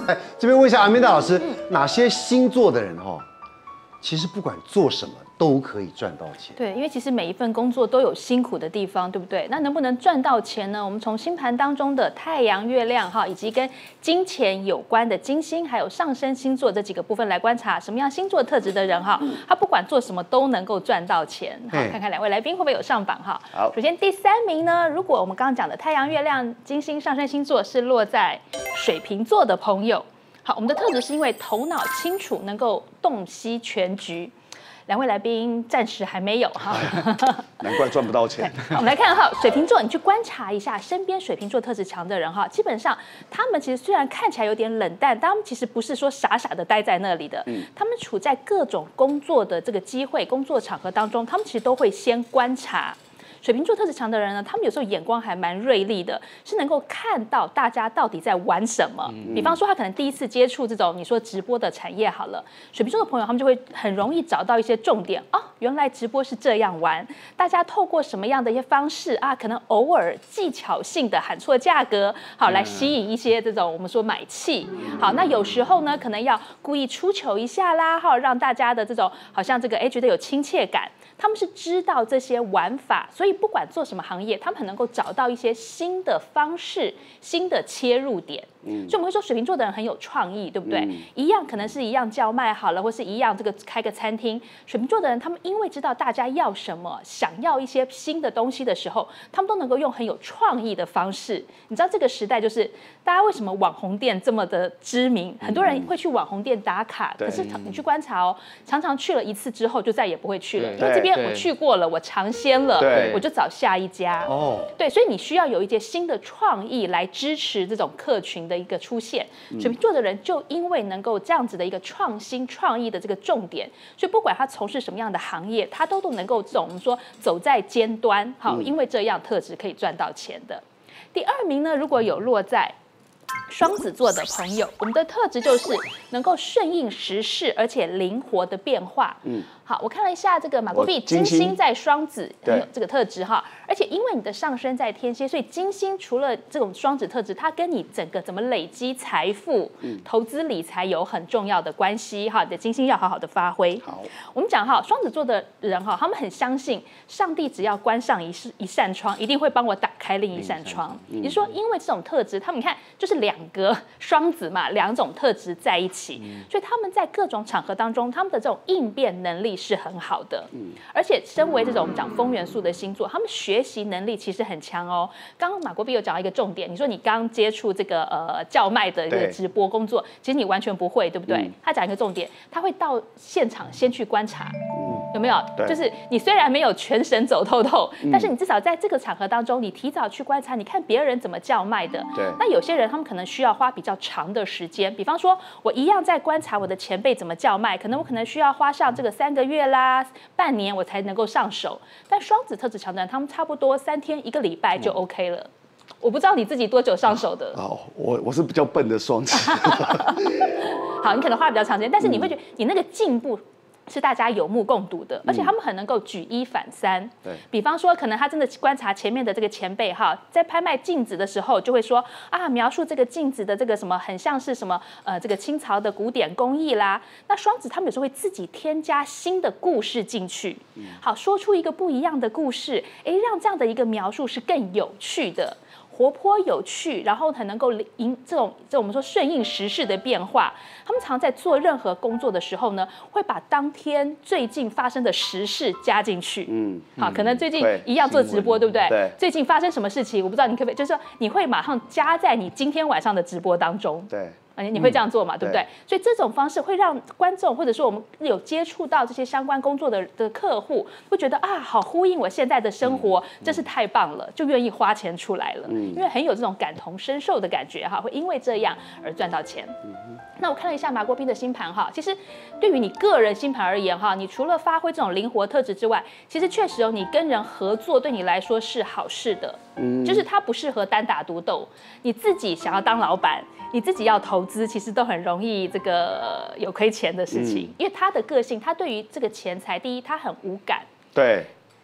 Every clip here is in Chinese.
哎，这边问一下阿米达老师，哪些星座的人其实不管做什么都可以赚到钱？ 对，因为其实每一份工作都有辛苦的地方，对不对？那能不能赚到钱呢？我们从星盘当中的太阳、月亮以及跟金钱有关的金星，还有上升星座这几个部分来观察，什么样星座特质的人他不管做什么都能够赚到钱。好，看看两位来宾会不会有上榜哈？ 好， 首先第3名呢，如果我们刚刚讲的太阳、月亮、金星、上升星座是落在水瓶座的朋友，好，我们的特质是因为头脑清楚，能够洞悉全局。两位来宾暂时还没有哈， 难怪赚不到钱。 我们来看水瓶座，你去观察一下身边水瓶座特质强的人基本上他们其实虽然看起来有点冷淡，但他们其实不是说傻傻的待在那里的，他们处在各种工作的这个机会、工作场合当中，他们其实都会先观察。水瓶座特质强的人呢，他们有时候眼光还蛮锐利的，是能够看到大家到底在玩什么。比方说，他可能第一次接触这种你说直播的产业好了，水瓶座的朋友他们就会很容易找到一些重点原来直播是这样玩，大家透过什么样的一些方式可能偶尔技巧性的喊错价格，好来吸引一些这种我们说买气。好，那有时候呢，可能要故意出糗一下啦，让大家的这种好像这个觉得有亲切感。他们是知道这些玩法，所以不管做什么行业，他们很能够找到一些新的方式、新的切入点。所以我们会说水瓶座的人很有创意，对不对？一样可能是一样叫卖好了，或是一样这个开个餐厅。水瓶座的人，他们因为知道大家要什么，想要一些新的东西的时候，他们都能够用很有创意的方式。你知道这个时代就是大家为什么网红店这么的知名？很多人会去网红店打卡，可是你去观察常常去了一次之后就再也不会去了，因为这边我去过了，我尝鲜了，我就找下一家。对，所以你需要有一些新的创意来支持这种客群的一个出现。水瓶座的人就因为能够这样子的一个创新创意的这个重点，所以不管他从事什么样的行业，他都能够我们说走在尖端，因为这样特质可以赚到钱的。第2名呢，如果有落在双子座的朋友，我们的特质就是能够顺应时势，而且灵活的变化。好，我看了一下这个马国碧，金星在双子很有这个特质而且因为你的上升在天蝎，所以金星除了这种双子特质，它跟你整个怎么累积财富、投资理财有很重要的关系你的金星要好好的发挥。好，我们讲双子座的人他们很相信上帝只要关上一扇窗，一定会帮我打开另一扇窗。也就是说，因为这种特质，他们你看就是2个双子嘛，2种特质在一起，所以他们在各种场合当中，他们的这种应变能力是很好的。而且身为这种我们讲风元素的星座，他们学习能力其实很强刚刚马国碧有讲到一个重点，你说你刚接触这个叫卖的一个直播工作，其实你完全不会，对不对？他讲一个重点，他会到现场先去观察。有没有？就是你虽然没有全神走透透，但是你至少在这个场合当中，你提早去观察，你看别人怎么叫卖的。那有些人他们可能需要花比较长的时间，比方说我一样在观察我的前辈怎么叫卖，我可能需要花上这个3个月啦、半年我才能够上手。但双子特质强的人，他们差不多3天1个礼拜就 OK 了。我不知道你自己多久上手的。 我是比较笨的双子。 好，你可能花比较长时间，但是你会觉得你那个进步是大家有目共睹的，而且他们很能够举1反3。比方说，可能他真的观察前面的这个前辈在拍卖镜子的时候，就会说描述这个镜子的这个什么很像是什么这个清朝的古典工艺啦。那双子他们有时候会自己添加新的故事进去，好说出一个不一样的故事，让这样的一个描述是更有趣的。活泼有趣，然后很能够这种我们说顺应时事的变化。他们常在做任何工作的时候呢，会把当天最近发生的时事加进去。好，可能最近一样做直播，对不对？ 对。 最近发生什么事情，我不知道你可不可以，就是说你会马上加在你今天晚上的直播当中。 对。 你会这样做嘛？对不对？所以这种方式会让观众或者说我们有接触到这些相关工作的客户，会觉得好呼应我现在的生活，真是太棒了，就愿意花钱出来了。因为很有这种感同身受的感觉会因为这样而赚到钱。那我看了一下马国斌的星盘其实对于你个人星盘而言你除了发挥这种灵活特质之外，其实确实你跟人合作对你来说是好事的。就是它不适合单打独斗，你自己想要当老板，你自己要投资，其实都很容易这个有亏钱的事情。因为他的个性，他对于这个钱财，第一他很无感。 对。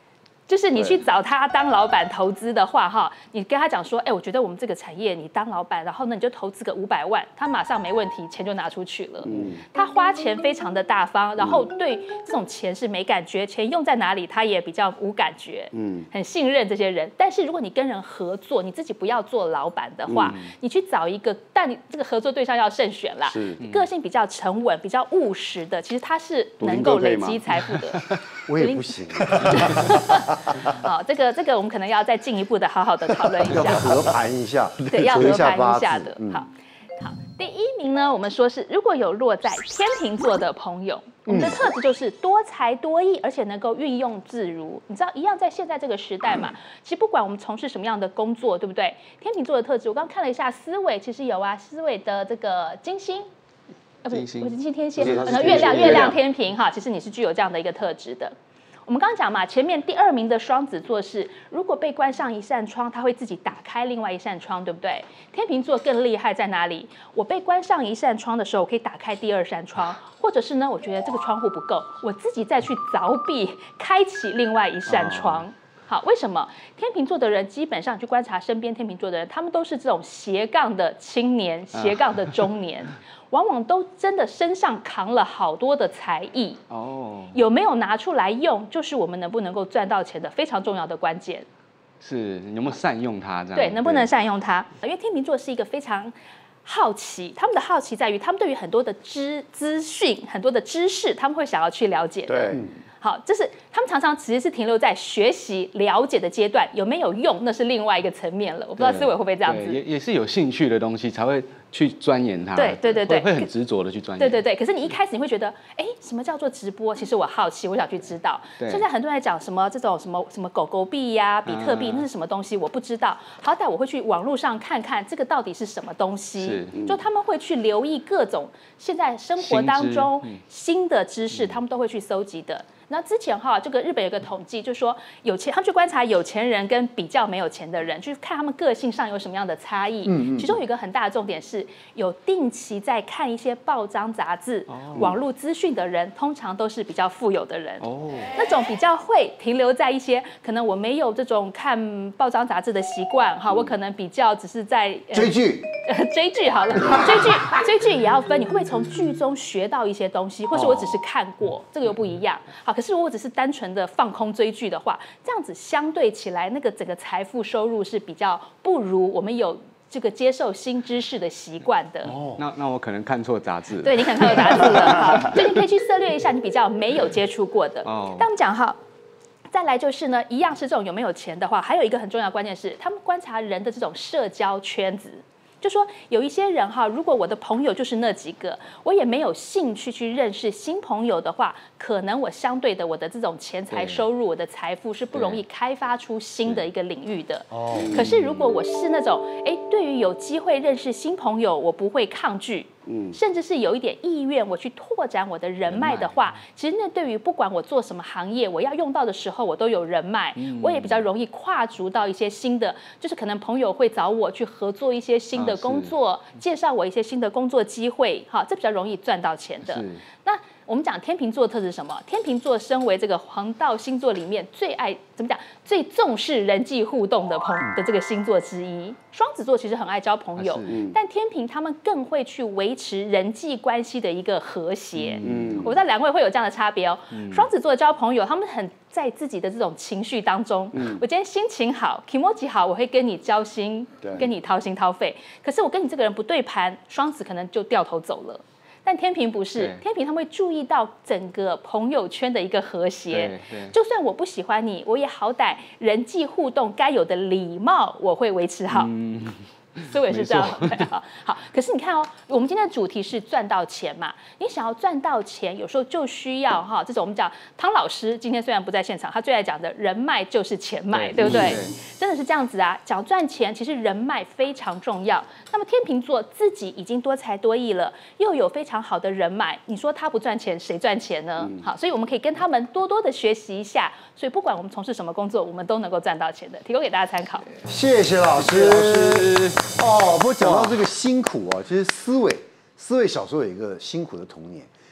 就是你去找他当老板投资的话，哈，你跟他讲说，哎，我觉得我们这个产业你当老板，然后呢你就投资个500万，他马上没问题，钱就拿出去了。他花钱非常的大方，然后对这种钱是没感觉，钱用在哪里他也比较无感觉，很信任这些人。但是如果你跟人合作，你自己不要做老板的话，你去找一个，但你这个合作对象要慎选啦，个性比较沉稳、比较务实的，其实他是能够累积财富的。 我也不行。 好，这个我们可能要再进一步的好好的讨论一下， 要和盘一下， 对，要和盘一下的。 嗯、 好，第1名呢，我们说是如果有落在天秤座的朋友，我们的特质就是多才多艺，而且能够运用自如。你知道，一样在现在这个时代嘛，其实不管我们从事什么样的工作，对不对？天秤座的特质，我刚看了一下思维，其实有啊，思维的这个金星。不是金星天蝎，月亮天平哈，其实你是具有这样的一个特质的。我们刚刚讲嘛，前面第2名的双子座是，如果被关上一扇窗，他会自己打开另外一扇窗，对不对？天秤座更厉害在哪里？我被关上一扇窗的时候，我可以打开第2扇窗，或者是呢，我觉得这个窗户不够，我自己再去凿壁开启另外一扇窗。好，为什么天秤座的人基本上去观察身边天秤座的人，他们都是这种斜杠的青年、斜杠的中年，往往都真的身上扛了好多的才艺。有没有拿出来用，就是我们能不能够赚到钱的非常重要的关键。 是你有没有善用它？这样对，能不能善用它？因为天秤座是一个非常好奇，他们的好奇在于，他们对于很多的资讯、很多的知识，他们会想要去了解的。 对。 好，就是他们常常其实是停留在学习、了解的阶段，有没有用，那是另外一个层面了。我不知道思维会不会这样子， 也是有兴趣的东西才会去钻研它。 对， 会很执着的去钻研。 对。可是你一开始你会觉得，哎，什么叫做直播？其实我好奇，我想去知道。现在很多人在讲什么这种什么狗狗币呀、比特币，那是什么东西？我不知道。好歹我会去网络上看看这个到底是什么东西。就他们会去留意各种现在生活当中新的知识，他们都会去搜集的。那之前哈，这个日本有个统计，就说他们去观察有钱人跟比较没有钱的人，去看他们个性上有什么样的差异。其中有一个很大的重点是，有定期在看一些报章杂志、网络资讯的人，通常都是比较富有的人。那种比较会停留在一些可能我没有这种看报章杂志的习惯哈，我可能比较只是在追剧。 追剧好了，追剧也要分，你会不会从剧中学到一些东西，或是我只是看过，这个又不一样。好，可是如果我只是单纯的放空追剧的话，这样子相对起来，那个整个财富收入是比较不如我们有这个接受新知识的习惯的。 那我可能看错杂志了。 对，你可能看错杂志了。好，所以你可以去涉猎一下你比较没有接触过的。但我们讲哈。再来就是呢，一样是这种有没有钱的话，还有一个很重要的关键是，他们观察人的这种社交圈子。就说有一些人哈，如果我的朋友就是那几个，我也没有兴趣去认识新朋友的话，可能我相对的我的这种钱财收入、我的财富是不容易开发出新的一个领域的。可是如果我是那种对于有机会认识新朋友，我不会抗拒。甚至是有一点意愿，我去拓展我的人脉的话，其实那对于不管我做什么行业，我要用到的时候，我都有人脉，我也比较容易跨足到一些新的，就是可能朋友会找我去合作一些新的工作，介绍我一些新的工作机会，哈，这比较容易赚到钱的。那我们讲天秤座的特质是什么？天秤座身为这个黄道星座里面最爱怎么讲？最重视人际互动的这个星座之一。双子座其实很爱交朋友，但天秤他们更会去维持人际关系的一个和谐。我不知道两位会有这样的差别哦。双子座交朋友，他们很在自己的这种情绪当中。我今天心情好 ，kimoji 好，我会跟你交心，跟你掏心掏肺。可是我跟你这个人不对盘，双子可能就掉头走了。但天秤不是，天秤他们会注意到整个朋友圈的一个和谐。就算我不喜欢你，我也好歹人际互动该有的礼貌，我会维持好。思维是这样的，好。可是你看哦，我们今天的主题是赚到钱嘛？你想要赚到钱，有时候就需要这种我们讲汤老师今天虽然不在现场，他最爱讲的人脉就是钱脉，对不对？真的是这样子啊！讲赚钱，其实人脉非常重要。那么天秤座自己已经多才多艺了，又有非常好的人脉，你说他不赚钱，谁赚钱呢？好，所以我们可以跟他们多多的学习一下。所以不管我们从事什么工作，我们都能够赚到钱的，提供给大家参考。 谢谢老师。不过讲到这个辛苦啊，其实思维小时候有一个辛苦的童年，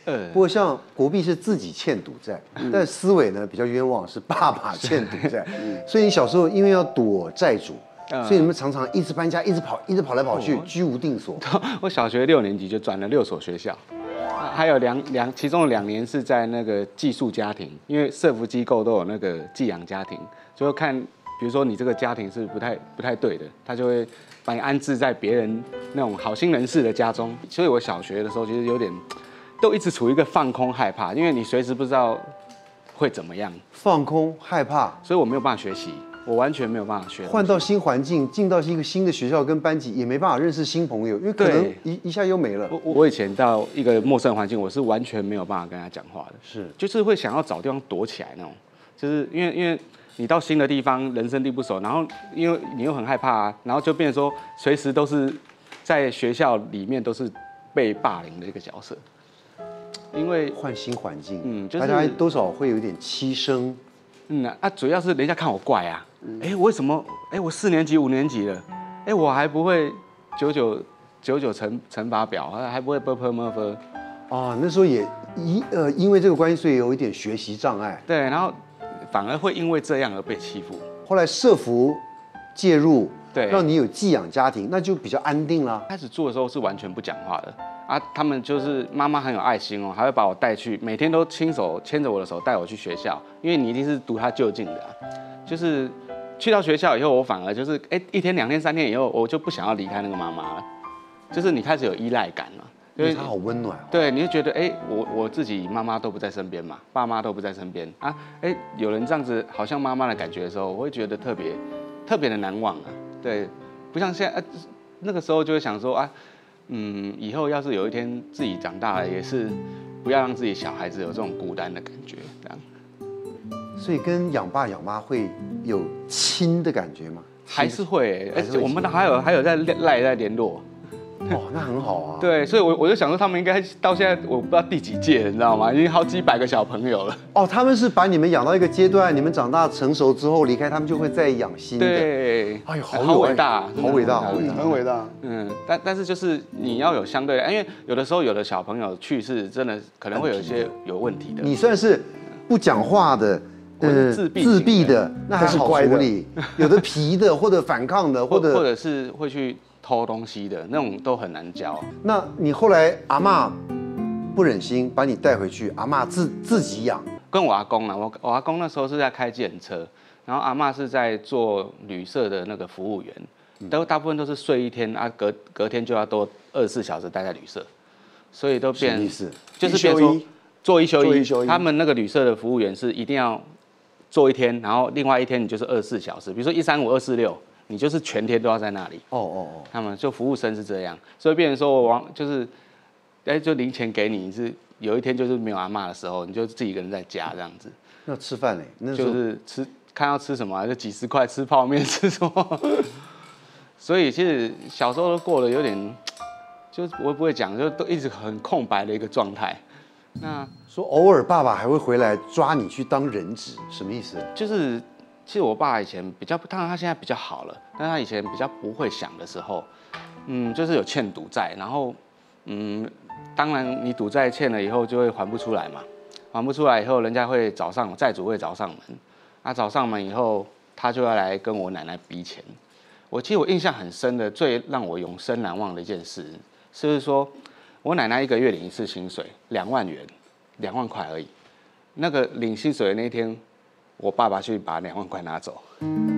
不过像国碧是自己欠赌债，但思伟呢比较冤枉，是爸爸欠赌债。所以你小时候因为要躲债主，所以你们常常一直搬家，一直跑来跑去，居无定所。 我小学6年级就转了6所学校，还有其中2年是在那个寄宿家庭，因为社福机构都有那个寄养家庭，就看比如说你这个家庭是不太对的，他就会把你安置在别人那种好心人士的家中。所以我小学的时候其实有点都一直处于一个放空害怕，因为你随时不知道会怎么样。 放空害怕， 所以我没有办法学习，我完全没有办法学。 换到新环境，进到一个新的学校跟班级，也没办法认识新朋友，因为可能一下又没了。 我以前到一个陌生环境，我是完全没有办法跟他讲话的，就是会想要找地方躲起来那种，就是因为你到新的地方，人生地不熟，然后因为你又很害怕啊，然后就变成说随时都是在学校里面都是被霸凌的一个角色，因为换新环境， 就是大家多少会有一点欺生， 主要是人家看我怪啊，为什么我4年级5年级了，我还不会99乘法表，还不会 // 啊，那时候也因为这个关系，所以有一点学习障碍。 对，然后反而会因为这样而被欺负。 后来社福介入， 对， 让你有寄养家庭，那就比较安定啦。 开始住的时候是完全不讲话的啊，他们就是妈妈很有爱心哦，还会把我带去，每天都亲手牵着我的手带我去学校，因为你一定是读他就近的就是去到学校以后，我反而就是1天2天3天以后，我就不想要离开那个妈妈了，就是你开始有依赖感嘛。 因为他好温暖， 对，你就觉得我自己妈妈都不在身边嘛，爸妈都不在身边啊，有人这样子好像妈妈的感觉的时候，我会觉得特别的难忘啊。对，不像现在那个时候就会想说啊，以后要是有一天自己长大了，也是不要让自己小孩子有这种孤单的感觉，这样。 所以跟养爸养妈会有亲的感觉吗？ 还是会，我们还有在赖在联络。 那很好啊。 对，所以我就想说，他们应该到现在我不知道第几届了，你知道吗？已经好几百个小朋友了。 他们是把你们养到一个阶段，你们长大成熟之后离开，他们就会再养新的。 对， 哎呦， 好伟大， 好伟大， 很伟大。 但是就是你要有相对的，因为有的时候有的小朋友去世真的可能会有一些有问题的。 你算是不讲话的。自闭的，那还好处理。有的皮的，或者反抗的，或者是会去偷东西的那种，都很难教。 那你后来阿嬷不忍心把你带回去，阿嬷自己养。 跟我阿公啊，我阿公那时候是在开计程车，然后阿嬷是在做旅社的那个服务员，大部分都是睡1天啊，隔天就要多24小时待在旅社，所以都变什么意思？ 就是变成说做1休1，他们那个旅社的服务员是一定要做1天，然后另外1天你就是24小时，比如说135、246，你就是全天都要在那里。他们就服务生是这样，所以变成说就是就零钱给你，是有一天就是没有阿嬷的时候，你就自己一个人在家这样子。 那吃饭嘞？那就是看要吃什么，就几10块吃泡面吃什么。所以其实小时候都过得有点，就我不会讲，就都一直很空白的一个状态。那说偶尔爸爸还会回来抓你去当人质，什么意思？ 就是其实我爸以前比较，当然他现在比较好了，但他以前比较不会想的时候，就是有欠赌债，然后当然你赌债欠了以后就会还不出来嘛，还不出来以后，人家会债主会找上门，找上门以后，他就要来跟我奶奶逼钱。其实我印象很深的，最让我永生难忘的一件事，是说我奶奶1个月领1次薪水，2万元，2万块而已。那个领薪水的那一天，我爸爸去把2万块拿走，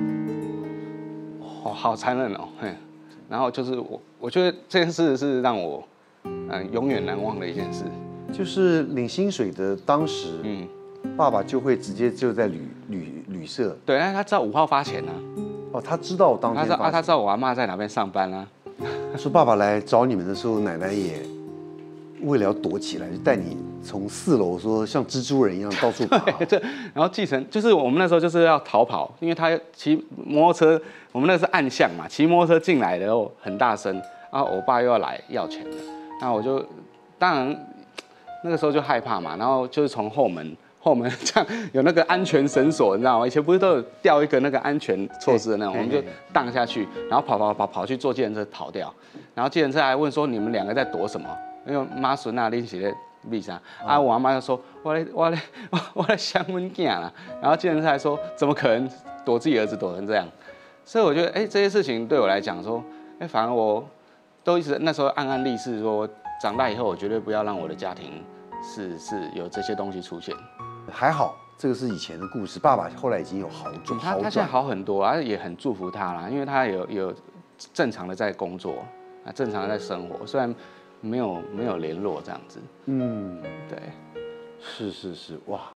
好残忍哦，然后就是我觉得这件事是让我永远难忘的一件事。就是领薪水的当时，爸爸就会直接就在旅社。 对，但他知道5号发钱啊。 他知道当天发钱。 他知道我阿嬷在哪边上班啊。 说爸爸来找你们的时候，奶奶也为了要躲起来，就带你从4楼说像蜘蛛人一样到处跑。 对，然后继承就是我们那时候就是要逃跑，因为他骑摩托车，我们那是暗巷嘛，骑摩托车进来的后很大声，然后我爸又要来要钱的，那我就当然那个时候就害怕嘛，然后就是从后门这样有那个安全绳索，你知道吗？以前不是都有吊一个那个安全措施的那种，我们就荡下去，然后跑去坐计程车跑掉，然后计程车还问说你们2个在躲什么？因为妈孙啊，拎起来为啥？啊，我阿妈就说，我来想我囝啦。然后健身还说，怎么可能躲自己儿子躲成这样？所以我觉得，这些事情对我来讲说，反而我都一直那时候暗暗立誓说，长大以后我绝对不要让我的家庭是有这些东西出现。 还好，这个是以前的故事。爸爸后来已经有好转， 他现在好很多啊，也很祝福他啦，因为他有正常的在工作啊，正常的在生活，虽然没有联络这样子。对， 是，哇，